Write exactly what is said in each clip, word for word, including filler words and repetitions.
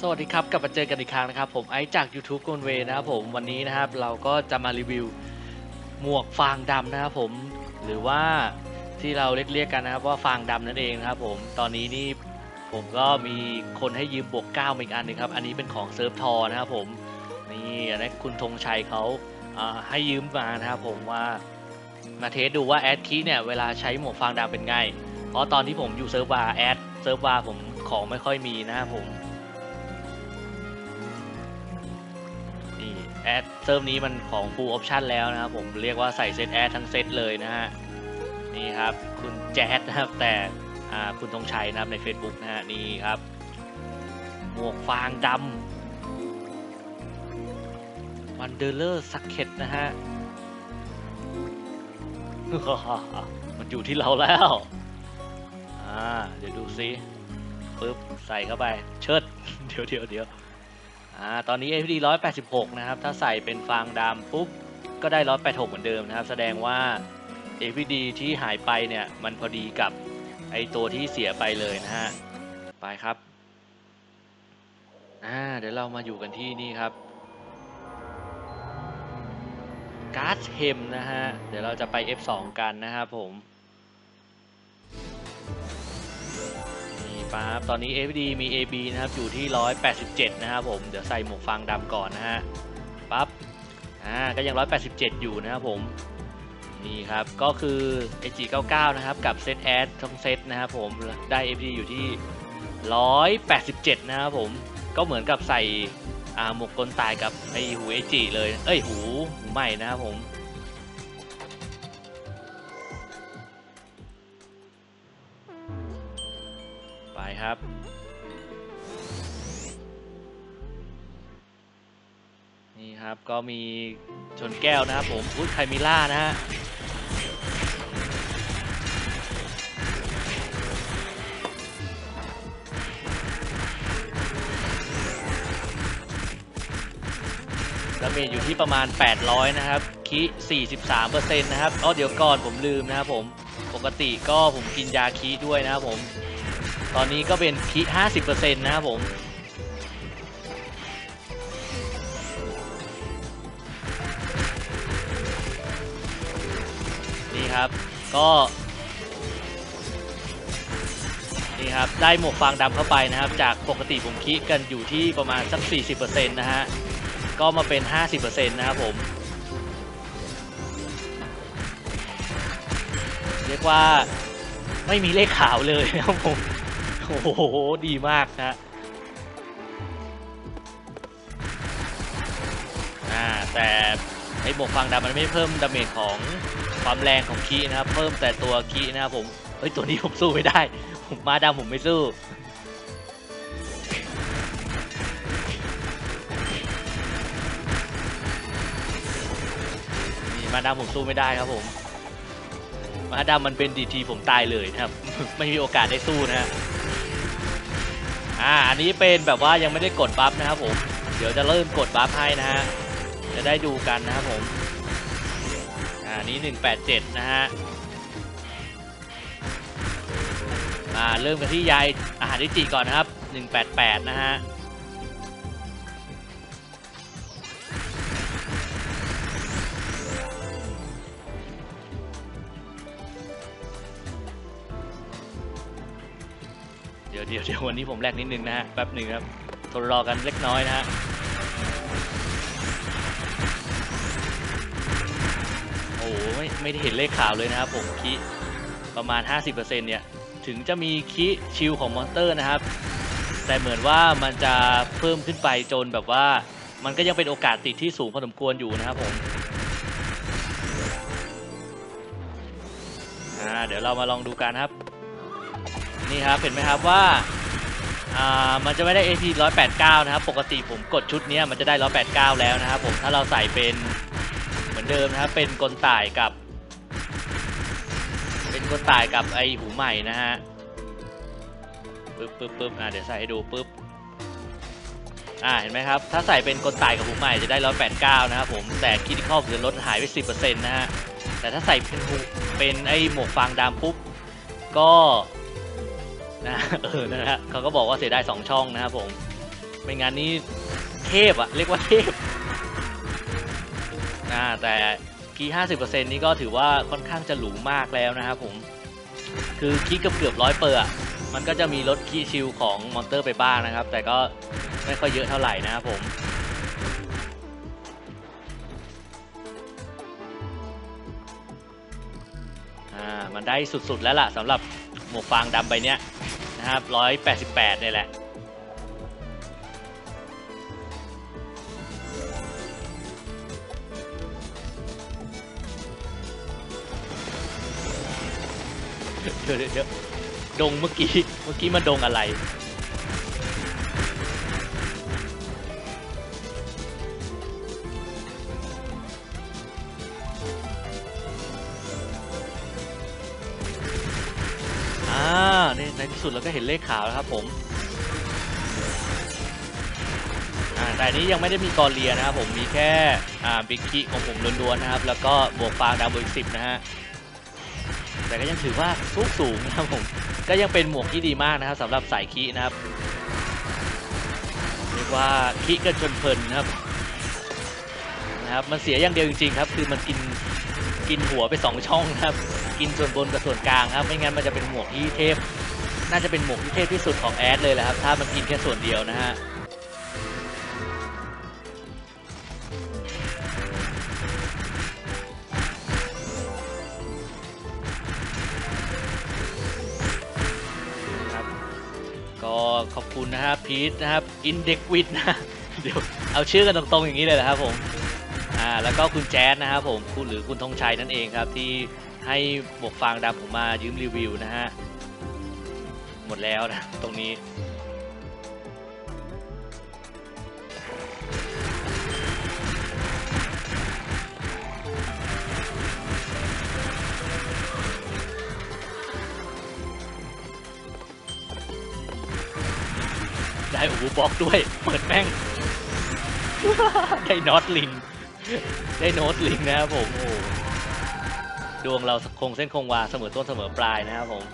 สวัสดีครับกลับมาเจอกันอีกครั้งนะครับผมไอซ์จาก YouTube กนเวนะครับผมวันนี้นะครับเราก็จะมารีวิวหมวกฟางดำนะครับผมหรือว่าที่เราเรียกเรียกกันนะครับว่าฟางดำนั่นเองนะครับผมตอนนี้นี่ผมก็มีคนให้ยืมบวกเก้าอีกอันหนึ่งครับอันนี้เป็นของเซิร์ฟทอนะครับผมนี่อันนี้คุณธงชัยเขาให้ยืมมานะครับผมว่ามาเทสดูว่าแอดคีเนี่ยเวลาใช้หมวกฟางดำเป็นไงเพราะตอนที่ผมอยู่เซิร์ฟวาร์แอดเซิร์ฟวาร์ผมของไม่ค่อยมีนะครับผมแอดเซิร์ฟนี้มันของ full option แล้วนะครับผมเรียกว่าใส่เซตแอดทั้งเซตเลยนะฮะนี่ครับคุณแจ๊ดนะครับแต่คุณธงชัยนะครับใน Facebook นะฮะนี่ครับหมวกฟางดำวันเดอร์เลอร์ซักเก็ตนะฮะ มันอยู่ที่เราแล้วอ่าเดี๋ยวดูซิปึ๊บใส่เข้าไปเชิดเดี๋ยวเดี๋ยวเดี๋ยวอ่าตอนนี้ เอ พี ดี หนึ่งร้อยแปดสิบหกนะครับถ้าใส่เป็นฟางดำปุ๊บก็ได้หนึ่งร้อยแปดสิบหกเหมือนเดิมนะครับแสดงว่า เอ พี ดี ที่หายไปเนี่ยมันพอดีกับไอตัวที่เสียไปเลยนะฮะไปครับอ่าเดี๋ยวเรามาอยู่กันที่นี่ครับการ์ดเทมนะฮะเดี๋ยวเราจะไป เอฟ สอง กันนะครับผมครับตอนนี้ เอ พี ดี มี เอ บี นะครับอยู่ที่หนึ่งร้อยแปดสิบเจ็ดนะครับผมเดี๋ยวใส่หมวกฟางดำก่อนนะฮะปั๊บอ่าก็ยังหนึ่งร้อยแปดสิบเจ็ดอยู่นะครับผมนี่ครับก็คือ เอ จี เก้าสิบเก้านะครับกับเซตแอดทั้งเซตนะครับผมได้ เอ พี ดี อยู่ที่หนึ่งร้อยแปดสิบเจ็ดนะครับผมก็เหมือนกับใส่อ่าหมวกกลตายกับไอหูเอจิเลยเอ้ยหูหูใหม่นะครับผมไปครับนี่ครับก็มีชนแก้วนะครับผมพุทธไคมิล่านะฮะดาเมจอยู่ที่ประมาณแปดร้อยนะครับคิ สี่สิบสามเปอร์เซ็นต์ นะครับอ๋อเดี๋ยวก่อนผมลืมนะครับผมปกติก็ผมกินยาคิด้วยนะครับผมตอนนี้ก็เป็นคิ ห้าสิบเปอร์เซ็นต์ นะครับผมนี่ครับก็นี่ครับได้หมวกฟางดำเข้าไปนะครับจากปกติผมคิดกันอยู่ที่ประมาณสัก สี่สิบเปอร์เซ็นต์ นะฮะก็มาเป็น ห้าสิบเปอร์เซ็นต์ นะครับผมเรียกว่าไม่มีเลขขาวเลยนะครับผมโอ้โหดีมากนะอ่าแต่ไอหมวกฟางดำมันไม่เพิ่มดาเมจของความแรงของคีนะครับเพิ่มแต่ตัวคีนะครับผมเฮ้ยตัวนี้ผมสู้ไม่ได้ผมมาดำผมไม่สู้นี่มาดำผมสู้ไม่ได้ครับผมมาดำมันเป็นดีทีผมตายเลยนะครับไม่มีโอกาสได้สู้นะฮะอ่าอันนี้เป็นแบบว่ายังไม่ได้กดบัฟนะครับผมเดี๋ยวจะเริ่มกดบัฟให้นะฮะจะได้ดูกันนะครับผมอ่านี้หนึ่งแปดเจ็ดนะฮะอ่าเริ่มกันที่ยายอาหารดิจิก่อนนะครับหนึ่งแปดแปดนะฮะเดี๋ยวเดี๋ยวเดี๋ยววันนี้ผมแลกนิดนึงนะฮะแป๊บหนึ่งครับทนรอกันเล็กน้อยนะฮะโอ้ไม่ไม่ได้เห็นเลขขาวเลยนะครับผมคีประมาณ ห้าสิบเปอร์เซ็นต์ เนี่ยถึงจะมีคีชิลของมอนสเตอร์นะครับแต่เหมือนว่ามันจะเพิ่มขึ้นไปจนแบบว่ามันก็ยังเป็นโอกาสติดที่สูงพอสมควรอยู่นะครับผมอ่าเดี๋ยวเรามาลองดูกันครับนี่ครับเห็นไหมครับว่าอ่ามันจะไม่ได้ เอ พี หนึ่งร้อยแปดสิบเก้านะครับปกติผมกดชุดนี้มันจะได้หนึ่งร้อยแปดสิบเก้าแล้วนะครับผมถ้าเราใส่เป็นเหมือนเดิมนะครับเป็นกลต่ายกับเป็นกลต่ายกับไอหูใหม่นะฮะปึ๊บปึ๊บปึ๊บอ่าเดี๋ยวใส่ให้ดูปึ๊บอ่าเห็นไหมครับถ้าใส่เป็นกลต่ายกับหูใหม่จะได้หนึ่งร้อยแปดสิบเก้านะครับผมแต่คิดข้อจะลดหายไป สิบเปอร์เซ็นต์ นะฮะแต่ถ้าใส่เป็นเป็นไอหมวกฟางดำปุ๊บก็นะเออนะฮะเขาก็บอกว่าเสียได้สองช่องนะครับผมไม่งั้นนี่เทพอะเรียกว่าเทพอ่าแต่คีย์ ห้าสิบเปอร์เซ็นต์ นี้ก็ถือว่าค่อนข้างจะหรูมากแล้วนะครับผมคือคีย์เกือบเกือบร้อยเปอร์อะมันก็จะมีลดคีย์ชิลของมอนเตอร์ไปบ้างนะครับแต่ก็ไม่ค่อยเยอะเท่าไหร่นะครับผมอ่ามันได้สุดๆแล้วล่ะสำหรับหมวกฟางดำใบเนี้ยนะครับร้อยแปดสิบแปดเนี่ยแหละเดี๋ยวเดี๋ยวดงเมื่อกี้เมื่อกี้มันดงอะไรอ่าในที่สุดเราก็เห็นเลขขาวแล้วครับผมอ่าแต่นี้ยังไม่ได้มีกอเลียนะครับผมมีแค่อ่าบิ๊กคีของผมล้วนๆนะครับแล้วก็บวกฟางดาวบวกอีกสิบนะฮะแต่ก็ยังถือว่าสูงสูงนะครับผมก็ยังเป็นหมวกที่ดีมากนะครับสำหรับสายคีนะครับเรียกว่าคีกันจนเพลินนะครับนะครับมันเสียอย่างเดียวจริงๆครับคือมันกินกินหัวไปสองช่องครับกินส่วนบนกับส่วนกลางครับไม่งั้นมันจะเป็นหมวกที่เทพน่าจะเป็นหมวกที่เทพที่สุดของแอดเลยแหละครับถ้ามันกินแค่ส่วนเดียวนะฮะก็ขอบคุณนะครับพีทนะครับอินเด็กวิดนะเดี๋ยวเอาชื่อกันตรงๆอย่างนี้เลยนะครับผมอ่าแล้วก็คุณแจ๊สนะครับผมคุณหรือคุณธงชัยนั่นเองครับที่ให้หมวกฟางดำผมมายืมรีวิวนะฮะหมดแล้วนะตรงนี้ได้โอ้โหบล็อกด้วยเปิดแม่งได้น็อตลิงได้โน้ตลิงนะครับผมโอ้ดวงเราคงเส้นคงวาเสมอต้นเสมอปลายนะครับผม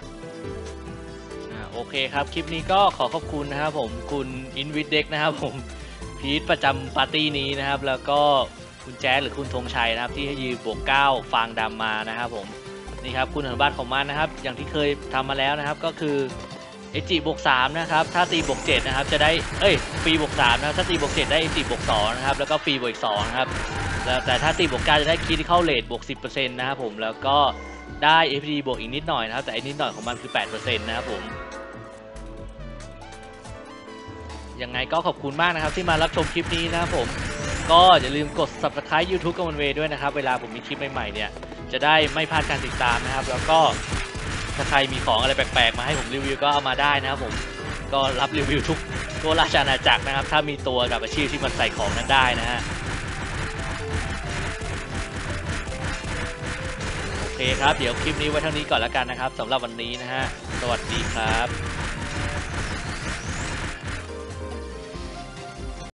โอเคครับคลิปนี้ก็ขอขอบคุณนะครับผมคุณอินวิดเด็กนะครับผมพีทประจำปาร์ตี้นี้นะครับแล้วก็คุณแจ๊สหรือคุณธงชัยนะครับที่ให้ยืมบวกเก้าฟางดำมานะครับผมนี่ครับคุณอนุบาตของมันนะครับอย่างที่เคยทำมาแล้วนะครับก็คือเอจิบวกสามนะครับถ้าตีบวกเจ็ดนะครับจะได้เอ้ยฟรีบวกสามนะถ้าตีบวกเจ็ดได้เอจิบวกสองนะครับแล้วก็ฟรีบวกอีกสองนะครับแล้วแต่ถ้าตีบวกเก้าจะได้คิดที่เข้าเลทบวก สิบเปอร์เซ็นต์ นะครับผมแล้วก็ได้ เอ พี ดี บวกอีกนิดหน่อยนะครับแต่ไอ้นิดหน่อยของมันคือ แปดเปอร์เซ็นต์ นะครับผมยังไงก็ขอบคุณมากนะครับที่มารับชมคลิปนี้นะครับผมก็อย่าลืมกด ซับสไครบ์ ยูทูบ กมลเวย์ด้วยนะครับเวลาผมมีคลิปใหม่ๆเนี่ยจะได้ไม่พลาดการติดตามนะครับแล้วก็ถ้าใครมีของอะไรแปลกๆมาให้ผมรีวิวก็เอามาได้นะครับผมก็รับรีวิวทุกตัวราชอาณาจักรนะครับถ้ามีตัวกับอาชีพที่มันใส่ของนั้นได้นะฮะโอเคครับเดี๋ยวคลิปนี้ไว้เท่านี้ก่อนแล้วกันนะครับสำหรับวันนี้นะฮะสวัสดีครับ